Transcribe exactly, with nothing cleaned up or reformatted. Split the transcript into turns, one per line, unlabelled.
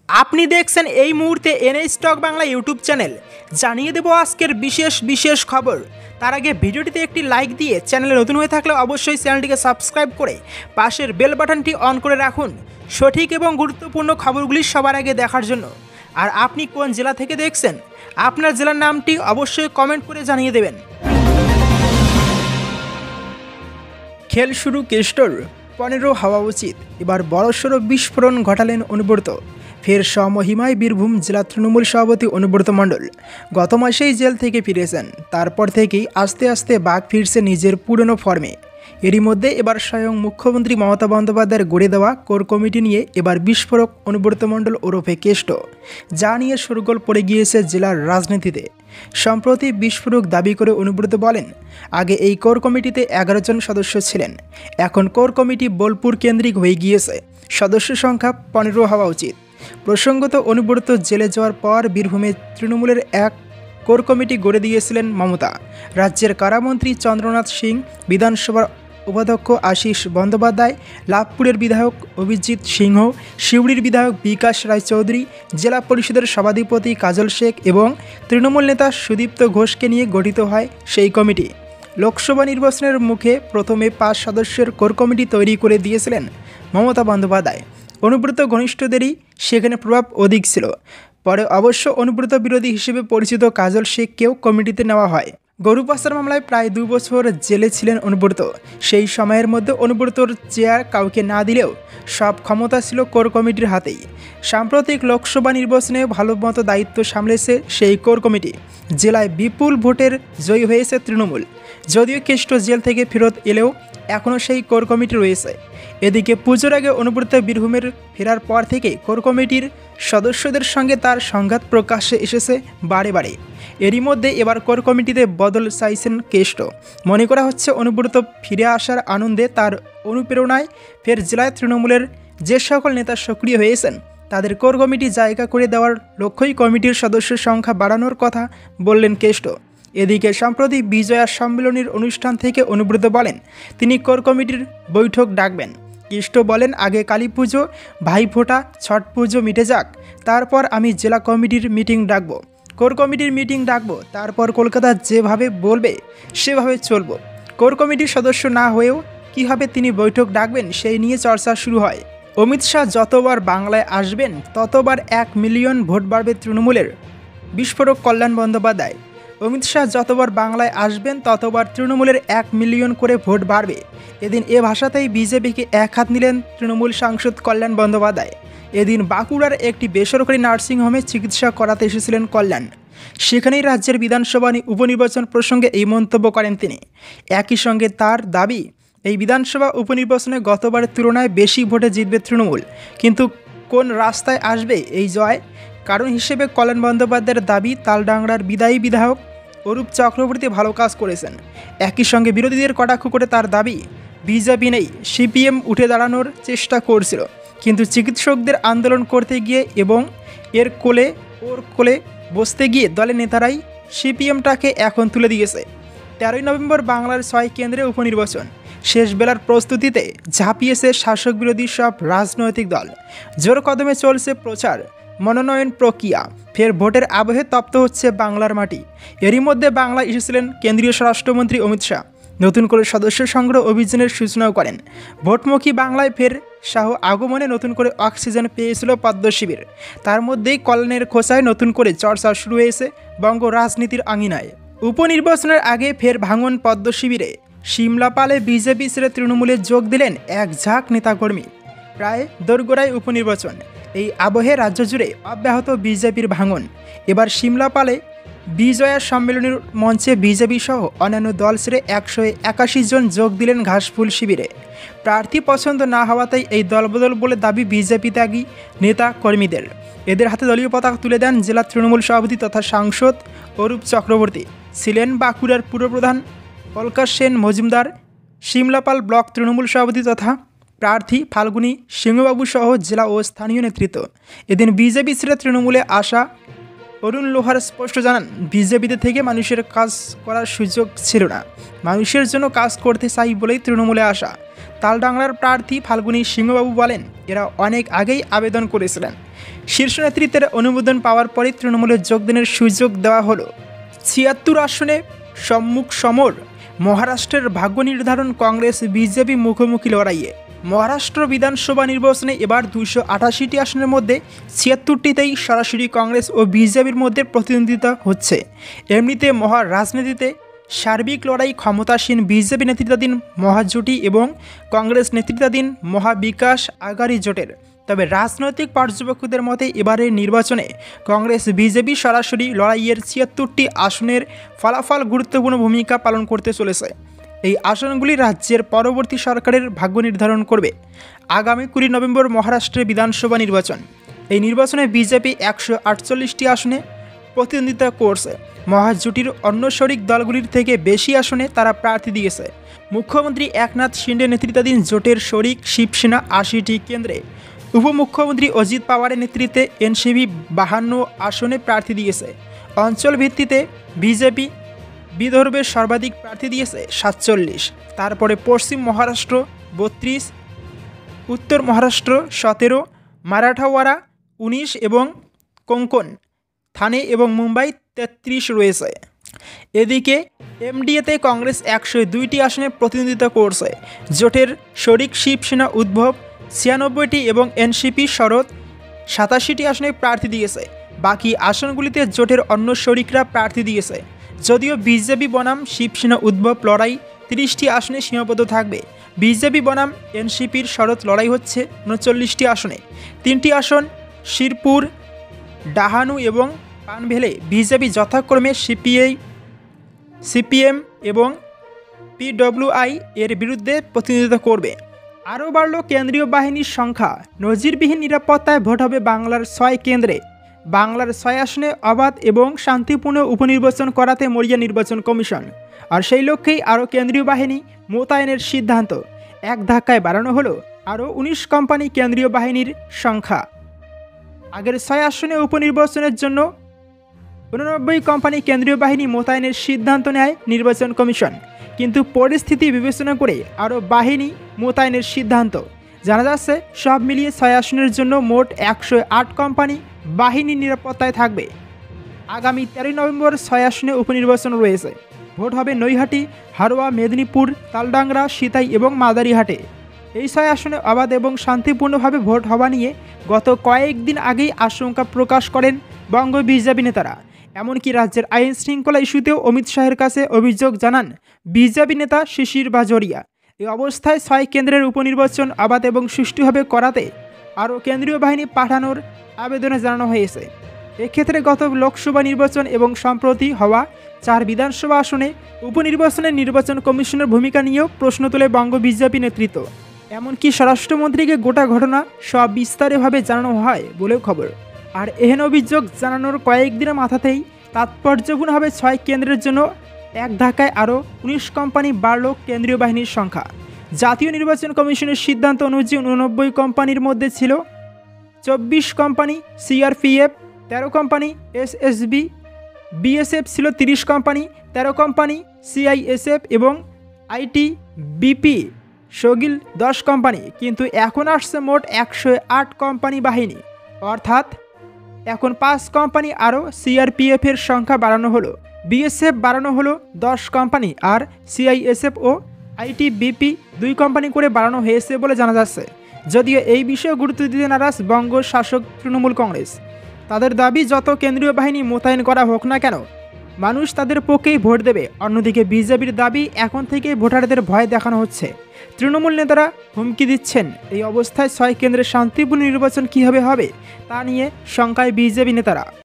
আপনি দেখছেন এই মুহূর্তে NA stock Bangla YouTube channel. জানিয়ে দেব আজকের বিশেষ বিশেষ খবর। তার আগে ভিডিওটিতে একটি লাইক দিয়ে চ্যানেলে নতুন হয়ে থাকলে অবশ্যই চ্যানেলটিকে সাবস্ক্রাইব করে পাশের বেল বাটনটি অন করে রাখুন সঠিক এবং গুরুত্বপূর্ণ খবরগুলি সবার আগে দেখার জন্য। আর আপনি কোন জেলা থেকে দেখছেন আপনার জেলার নামটি অবশ্যই কমেন্ট করে জানিয়ে দেবেন। খেল শুরু কেষ্টর পনেরো হওয়া উচিত। এবার বড়সড় বিস্ফোরণ ঘটালেন অনুব্রত। ফের স্বমহিমায় বীরভূম জেলা তৃণমূল সভাপতি অনুব্রত মণ্ডল গত মাসেই জেল থেকে ফিরেছেন। তারপর থেকেই আস্তে আস্তে বাঘ ফিরছে নিজের পুরনো ফর্মে। এরই মধ্যে এবার স্বয়ং মুখ্যমন্ত্রী মমতা বন্দ্যোপাধ্যায়ের গড়ে দেওয়া কোর কমিটি নিয়ে এবার বিস্ফোরক অনুব্রত মণ্ডল ওরফে কেষ্ট, যা নিয়ে শোরগোল পড়ে গিয়েছে জেলার রাজনীতিতে। সম্প্রতি বিস্ফোরক দাবি করে অনুব্রত বলেন, আগে এই কোর কমিটিতে এগারো জন সদস্য ছিলেন, এখন কোর কমিটি বোলপুর কেন্দ্রিক হয়ে গিয়েছে, সদস্য সংখ্যা পনেরো হওয়া উচিত। প্রসঙ্গত, অনুব্রত জেলে যাওয়ার পর বীরভূমে তৃণমূলের এক কোর কমিটি গড়ে দিয়েছিলেন মমতা। রাজ্যের কারামন্ত্রী চন্দ্রনাথ সিং, বিধানসভার উপাধ্যক্ষ আশিস বন্দ্যোপাধ্যায়, লাভপুরের বিধায়ক অভিজিৎ সিংহ, সিউড়ির বিধায়ক বিকাশ রায়চৌধুরী, জেলা পরিষদের সভাধিপতি কাজল শেখ এবং তৃণমূল নেতা সুদীপ্ত ঘোষকে নিয়ে গঠিত হয় সেই কমিটি। লোকসভা নির্বাচনের মুখে প্রথমে পাঁচ সদস্যের কোর কমিটি তৈরি করে দিয়েছিলেন মমতা বন্দ্যোপাধ্যায়। অনুব্রত ঘনিষ্ঠদেরই সেখানে প্রভাব অধিক ছিল। পরে অবশ্য অনুব্রত বিরোধী হিসেবে পরিচিত কাজল শেখকেও কমিটিতে নেওয়া হয়। গরু পাচার মামলায় প্রায় দু বছর জেলে ছিলেন অনুব্রত। সেই সময়ের মধ্যে অনুব্রতর চেয়ার কাউকে না দিলেও সব ক্ষমতা ছিল কোর কমিটির হাতেই। সাম্প্রতিক লোকসভা নির্বাচনে ভালো মতো দায়িত্ব সামলেছে সেই কোর কমিটি। জেলায় বিপুল ভোটের জয়ী হয়েছে তৃণমূল। যদিও কেষ্ট জেল থেকে ফেরত এলেও এখনও সেই কোর কমিটি রয়েছে। এদিকে পুজোর আগে অনুব্রত বীরভূমের ফেরার পর থেকে কোর কমিটির সদস্যদের সঙ্গে তার সংঘাত প্রকাশ্যে এসেছে বারে বারে। এরই মধ্যে এবার কোর কমিটিতে বদল চাইছেন কেষ্ট। মনে করা হচ্ছে অনুব্রত ফিরে আসার আনন্দে তার অনুপ্রেরণায় ফের জেলায় তৃণমূলের যে সকল নেতা সক্রিয় হয়েছেন তাদের কোর কমিটি জায়গা করে দেওয়ার লক্ষ্যই কমিটির সদস্য সংখ্যা বাড়ানোর কথা বললেন কেষ্ট। এদিকে সম্প্রতি বিজয়া সম্মেলনীর অনুষ্ঠান থেকে অনুব্রত বলেন তিনি কোর কমিটির বৈঠক ডাকবেন। কেষ্ট বলেন, আগে কালী পুজো, ভাইফোঁটা, ছট পুজো মিটে যাক, তারপর আমি জেলা কমিটির মিটিং ডাকবো, কোর কমিটির মিটিং ডাকবো, তারপর কলকাতা যেভাবে বলবে সেভাবে চলবো। কোর কমিটির সদস্য না হয়েও কীভাবে তিনি বৈঠক ডাকবেন সেই নিয়ে চর্চা শুরু হয়। অমিত শাহ যতবার বাংলায় আসবেন ততবার এক মিলিয়ন ভোট বাড়বে তৃণমূলের, বিস্ফোরক কল্যাণ বন্দ্যোপাধ্যায়। অমিত শাহ যতবার বাংলায় আসবেন ততবার তৃণমূলের এক মিলিয়ন করে ভোট বাড়বে। এদিন এ ভাষাতেই বিজেপিকে এক হাত নিলেন তৃণমূল সাংসদ কল্যাণ বন্দ্যোপাধ্যায়। এদিন বাঁকুড়ার একটি বেসরকারি নার্সিংহোমে চিকিৎসা করাতে এসেছিলেন কল্যাণ। সেখানেই রাজ্যের বিধানসভা উপনির্বাচন প্রসঙ্গে এই মন্তব্য করেন তিনি। একই সঙ্গে তার দাবি, এই বিধানসভা উপনির্বাচনে গতবারের তুলনায় বেশি ভোটে জিতবে তৃণমূল, কিন্তু কোন রাস্তায় আসবে এই জয়? কারণ হিসেবে কল্যাণ বন্দ্যোপাধ্যায়ের দাবি, তালডাংরার বিদায়ী বিধায়ক অরূপ চক্রবর্তী ভালো কাজ করেছেন। একই সঙ্গে বিরোধীদের কটাক্ষ করে তার দাবি, বিজেপি নেই, সিপিএম উঠে দাঁড়ানোর চেষ্টা করছিল, কিন্তু চিকিৎসকদের আন্দোলন করতে গিয়ে এবং এর কোলে ওর কোলে বসতে গিয়ে দলের নেতারাই সিপিএমটাকে এখন তুলে দিয়েছে। তেরোই নভেম্বর বাংলার ছয় কেন্দ্রে উপনির্বাচন। শেষ বেলার প্রস্তুতিতে ঝাঁপিয়েছে শাসক বিরোধী সব রাজনৈতিক দল। জোর কদমে চলছে প্রচার, মনোনয়ন প্রক্রিয়া। ফের ভোটের আবহে তপ্ত হচ্ছে বাংলার মাটি। এরই মধ্যে বাংলায় এসেছিলেন কেন্দ্রীয় স্বরাষ্ট্রমন্ত্রী অমিত শাহ। নতুন করে সদস্য সংগ্রহ অভিযানের সূচনাও করেন। ভোটমুখী বাংলায় ফের শাহ আগমনে নতুন করে অক্সিজেন পেয়েছিল পদ্ম শিবির। তার মধ্যেই কল্যাণের খোঁচায় নতুন করে চর্চা শুরু হয়েছে বঙ্গ রাজনীতির আঙিনায়। উপনির্বাচনের আগে ফের ভাঙন পদ্ম শিবিরে। সিমলাপালে বিজেপি ছেড়ে তৃণমূলে যোগ দিলেন এক ঝাঁক নেতাকর্মী। প্রায় দোরগোড়ায় উপনির্বাচন। এই আবহে রাজ্য জুড়ে অব্যাহত বিজেপির ভাঙন। এবার সিমলাপালে বিজয়া সম্মেলনের মঞ্চে বিজেপি সহ অন্যান্য দল ছেড়ে একশো একাশি জন যোগ দিলেন ঘাসফুল শিবিরে। প্রার্থী পছন্দ না হওয়াতেই এই দলবদল বলে দাবি বিজেপি ত্যাগী নেতা কর্মীদের। এদের হাতে দলীয় পতাকা তুলে দেন জেলা তৃণমূল সভাপতি তথা সাংসদ অরূপ চক্রবর্তী। ছিলেন বাঁকুড়ার পুরপ্রধান অলকা সেন মজুমদার, সিমলাপাল ব্লক তৃণমূল সভাপতি তথা প্রার্থী ফাল্গুনী সিংহবাবু সহ জেলা ও স্থানীয় নেতৃত্ব। এদিন বিজেপি ছেড়ে তৃণমূলে আসা অরুণ লোহার স্পষ্ট জানান, বিজেপিতে থেকে মানুষের কাজ করার সুযোগ ছিল না, মানুষের জন্য কাজ করতে চাই বলেই তৃণমূলে আসা। তালডাংরার প্রার্থী ফাল্গুনী সিংহবাবু বলেন, এরা অনেক আগেই আবেদন করেছিলেন, শীর্ষ নেতৃত্বের অনুমোদন পাওয়ার পরে তৃণমূলে যোগদানের সুযোগ দেওয়া হলো। ছিয়াত্তর আসনে সম্মুখ সমর। মহারাষ্ট্রের ভাগ্য নির্ধারণ কংগ্রেস বিজেপি মুখোমুখি লড়াইয়ে। মহারাষ্ট্র বিধানসভা নির্বাচনে এবার দুইশো আটাশিটি আসনের মধ্যে ছিয়াত্তরটিতেই সরাসরি কংগ্রেস ও বিজেপির মধ্যে প্রতিদ্বন্দ্বিতা হচ্ছে। এমনিতে মহা রাজনীতিতে সার্বিক লড়াই ক্ষমতাসীন বিজেপি নেতৃত্বাধীন মহাজোটী এবং কংগ্রেস নেতৃত্বাধীন মহাবিকাশ আঘাড়ি জোটের। তবে রাজনৈতিক পর্যবেক্ষকদের মতে এবারের নির্বাচনে কংগ্রেস বিজেপি সরাসরি লড়াইয়ের ছিয়াত্তরটি আসনের ফলাফল গুরুত্বপূর্ণ ভূমিকা পালন করতে চলেছে। এই আসনগুলি রাজ্যের পরবর্তী সরকারের ভাগ্য নির্ধারণ করবে। আগামী কুড়ি নভেম্বর মহারাষ্ট্রের বিধানসভা নির্বাচন। এই নির্বাচনে বিজেপি একশো আটচল্লিশটি আসনে প্রতিদ্বন্দ্বিতা করছে। মহাজোটীর অন্য শরিক দলগুলির থেকে বেশি আসনে তারা প্রার্থী দিয়েছে। মুখ্যমন্ত্রী একনাথ শিন্ডে নেতৃত্বাধীন জোটের শরিক শিবসেনা আশিটি কেন্দ্রে, উপমুখ্যমন্ত্রী অজিত পাওয়ারের নেতৃত্বে এনসিপি বাহান্ন আসনে প্রার্থী দিয়েছে। অঞ্চল ভিত্তিতে বিজেপি বিদর্ভের সর্বাধিক প্রার্থী দিয়েছে সাতচল্লিশ, তারপরে পশ্চিম মহারাষ্ট্র বত্রিশ, উত্তর মহারাষ্ট্র সতেরো, মারাঠাওয়াড়া উনিশ এবং কোঙ্কণ, থানে এবং মুম্বাই তেত্রিশ রয়েছে। এদিকে এমডিএতে কংগ্রেস একশো দুইটি আসনে প্রতিদ্বন্দ্বিতা করছে। জোটের শরিক শিবসেনা উদ্ভব ছিয়ানব্বইটি এবং এনসিপি শরৎ সাতাশিটি আসনে প্রার্থী দিয়েছে। বাকি আসনগুলিতে জোটের অন্য শরিকরা প্রার্থী দিয়েছে। যদিও বিজেপি বনাম শিবসেনা উদ্ভব লড়াই তিরিশটি আসনে সীমাবদ্ধ থাকবে, বিজেপি বনাম এনসিপির শরৎ লড়াই হচ্ছে উনচল্লিশটি আসনে। তিনটি আসন শিরপুর, ডাহানু এবং পানভেলে বিজেপি যথাক্রমে সিপিআই, সিপিএম এবং পিডব্লিউআই এর বিরুদ্ধে প্রতিনিধিত্ব করবে। আরও বাড়ল কেন্দ্রীয় বাহিনীর সংখ্যা। নজিরবিহীন নিরাপত্তায় ভোট হবে বাংলার ছয় কেন্দ্রে। বাংলার ছয় আসনে অবাধ এবং শান্তিপূর্ণ উপনির্বাচন করাতে মরিয়া নির্বাচন কমিশন, আর সেই লক্ষ্যেই আরও কেন্দ্রীয় বাহিনী মোতায়েনের সিদ্ধান্ত। এক ধাক্কায় বাড়ানো হলো আরও উনিশ কোম্পানি কেন্দ্রীয় বাহিনীর সংখ্যা। আগের ছয় আসনে উপনির্বাচনের জন্য উননব্বই কোম্পানি কেন্দ্রীয় বাহিনী মোতায়েনের সিদ্ধান্ত নেয় নির্বাচন কমিশন, কিন্তু পরিস্থিতি বিবেচনা করে আরও বাহিনী মোতায়েনের সিদ্ধান্ত। জানা যাচ্ছে সব মিলিয়ে ছয় আসনের জন্য মোট একশো আট কোম্পানি বাহিনী নিরাপত্তায় থাকবে। আগামী তেরোই নভেম্বর ছয় আসনে উপনির্বাচন রয়েছে। ভোট হবে নৈহাটি, হারোয়া, মেদিনীপুর, তালডাংরা, সিতাই এবং মাদারিহাটে। এই ছয় আসনে অবাধ এবং শান্তিপূর্ণভাবে ভোট হওয়া নিয়ে গত কয়েকদিন আগেই আশঙ্কা প্রকাশ করেন বঙ্গ বিজেপি নেতারা। এমনকি রাজ্যের আইন শৃঙ্খলা ইস্যুতেও অমিত শাহের কাছে অভিযোগ জানান বিজেপি নেতা শিশির বাজোরিয়া। এই অবস্থায় ছয় কেন্দ্রের উপনির্বাচন অবাধ এবং সুষ্ঠুভাবে করাতে আরও কেন্দ্রীয় বাহিনী পাঠানোর আবেদনে জানানো হয়েছে। এক্ষেত্রে গত লোকসভা নির্বাচন এবং সম্প্রতি হওয়া চার বিধানসভা আসনে উপনির্বাচনের নির্বাচন কমিশনের ভূমিকা নিয়েও প্রশ্ন তোলে বঙ্গ বিজেপি নেতৃত্ব। এমনকি স্বরাষ্ট্রমন্ত্রীকে গোটা ঘটনা সব বিস্তারিতভাবে জানানো হয় বলেও খবর। আর এহেন অভিযোগ জানানোর কয়েকদিনের মাথাতেই তাৎপর্যপূর্ণভাবে ছয় কেন্দ্রের জন্য এক ধাক্কায় আরও উনিশ কোম্পানি বাড়ল কেন্দ্রীয় বাহিনীর সংখ্যা। জাতীয় নির্বাচন কমিশনের সিদ্ধান্ত অনুযায়ী উননব্বই কোম্পানির মধ্যে ছিল চব্বিশ কোম্পানি সিআরপিএফ, তেরো কোম্পানি এসএসবি, বিএসএফ ছিল তিরিশ কোম্পানি, তেরো কোম্পানি সিআইএসএফ এবং আইটিবিপি সগিল দশ কোম্পানি। কিন্তু এখন আসছে মোট একশো আট কোম্পানি বাহিনী, অর্থাৎ এখন পাঁচ কোম্পানি আরও সিআরপিএফের সংখ্যা বাড়ানো হলো, বিএসএফ বাড়ানো হলো দশ কোম্পানি, আর সিআইএসএফ ও আইটিবিপি দুই কোম্পানি করে বাড়ানো হয়েছে বলে জানা যাচ্ছে। যদিও এই বিষয়ে গুরুত্ব দিতে নারাজ বঙ্গ শাসক তৃণমূল কংগ্রেস। তাদের দাবি যত কেন্দ্রীয় বাহিনী মোতায়েন করা হোক না কেন মানুষ তাদের পক্ষেই ভোট দেবে। অন্যদিকে বিজেপির দাবি এখন থেকে ভোটারদের ভয় দেখানো হচ্ছে। তৃণমূল নেতারা হুমকি দিচ্ছেন। এই অবস্থায় ছয় কেন্দ্রে শান্তিপূর্ণ নির্বাচন কীভাবে হবে তা নিয়ে শঙ্কায় বিজেপি নেতারা।